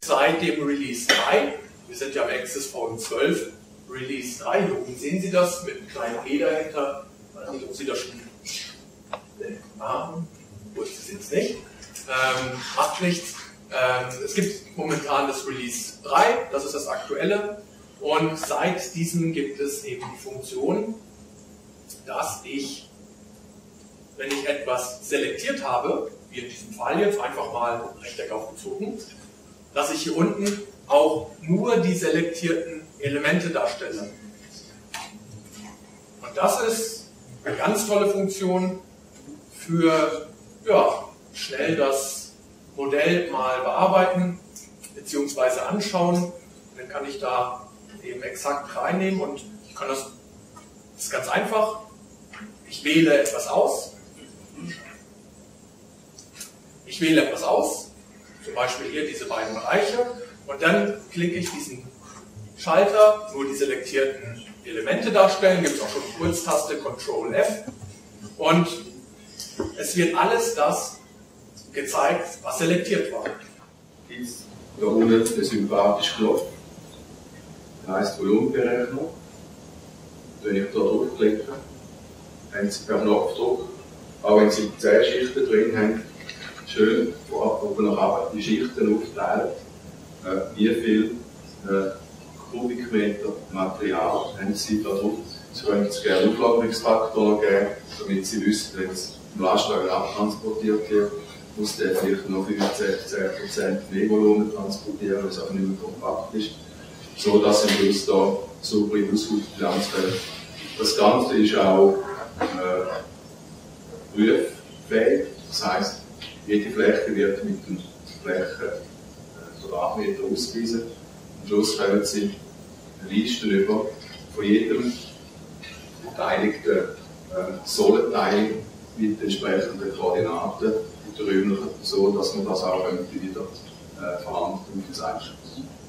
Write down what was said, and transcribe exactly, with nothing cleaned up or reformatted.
Seit dem Release drei, wir sind ja am Access Phone zwölf, Release drei, hier oben sehen Sie das mit einem kleinen E dahinter. Ich weiß nicht, ob Sie das schon haben. Gut, das jetzt nicht. Ähm, macht nichts. Ähm, es gibt momentan das Release drei, das ist das aktuelle. Und seit diesem gibt es eben die Funktion, dass ich, wenn ich etwas selektiert habe, wie in diesem Fall jetzt einfach mal Rechteck aufgezogen, dass ich hier unten auch nur die selektierten Elemente darstelle. Und das ist eine ganz tolle Funktion für ja, schnell das Modell mal bearbeiten bzw. anschauen. Dann kann ich da eben exakt reinnehmen und ich kann das, das ist ganz einfach. Ich wähle etwas aus. Ich wähle etwas aus, zum Beispiel hier diese beiden Bereiche, und dann klicke ich diesen Schalter, nur die selektierten Elemente darstellen, gibt es auch schon eine Kurztaste, Control F, und es wird alles das gezeigt, was selektiert war. Da unten der sympathische Knopf, der heisst Volumenberechner. Wenn ich da draufklicke, haben Sie per Knopfdruck, auch wenn Sie zehn Schichten drin haben, schön von oben nach unten die Schichten aufteilen, äh, wie viel äh, Kubikmeter Material haben Sie da drauf. Sie können jetzt gerne einen Auflagerungsfaktor noch geben, damit Sie wissen, wenn es im Lastwagen abtransportiert wird, muss der vielleicht noch fünfzehn bis zehn Prozent mehr Volumen transportieren, weil es auch nicht mehr kompakt ist, so dass Sie uns da saubere Ausgangsbilanz haben. Das Ganze ist auch äh, prüffähig, das heisst, jede Fläche wird mit dem Fläche Quadratmeter ausgewiesen. Am Schluss kommen Sie eine Liste über von jedem beteiligten äh, Sohlenteil mit entsprechenden Koordinaten und räumlichen, so dass man das auch wieder äh, verhandelt und ins Einschluss.